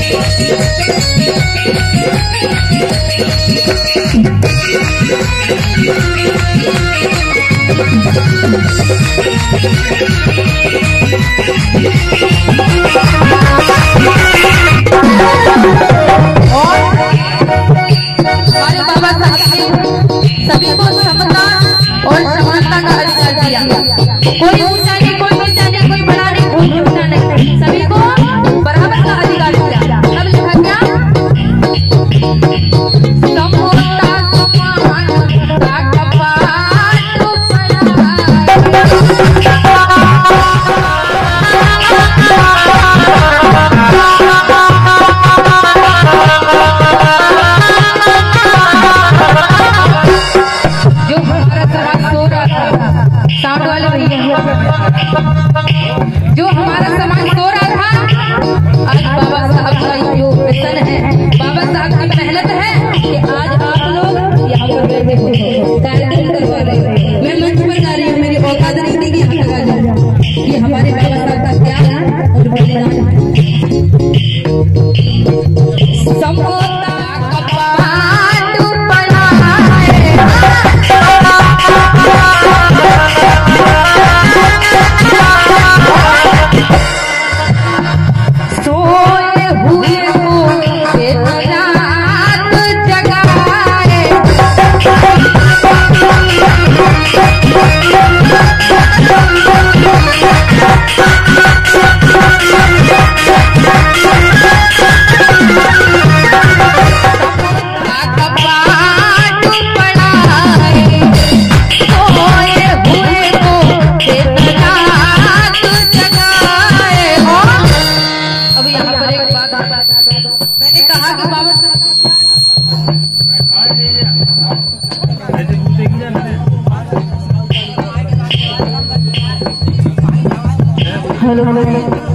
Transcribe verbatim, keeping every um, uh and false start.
सभी को समता और समानता का अधिकार दिया। कोई ऊंचा नहीं, कोई नीचा नहीं, कोई बड़ा नहीं, कोई छोटा नहीं, सभी को बराबर का अधिकार दिया। अब लिखा क्या? समता समानता का पाठ जो हमारा समाज सो रहा था, आज बाबा साहब का जो मिशन है, बाबा साहब की मेहनत है कि आज आप लोग यहाँ पर बैठे हो, कार्यक्रम करवा रहे हो। मैं मंच पर जा रही हूँ, मेरी औकात नहीं थी कि यहाँ तक आ जाऊँ। ये हमारे बाबा साहब का त्याग और बलिदान है। मैंने कहा कि बाबा हेलो हेलो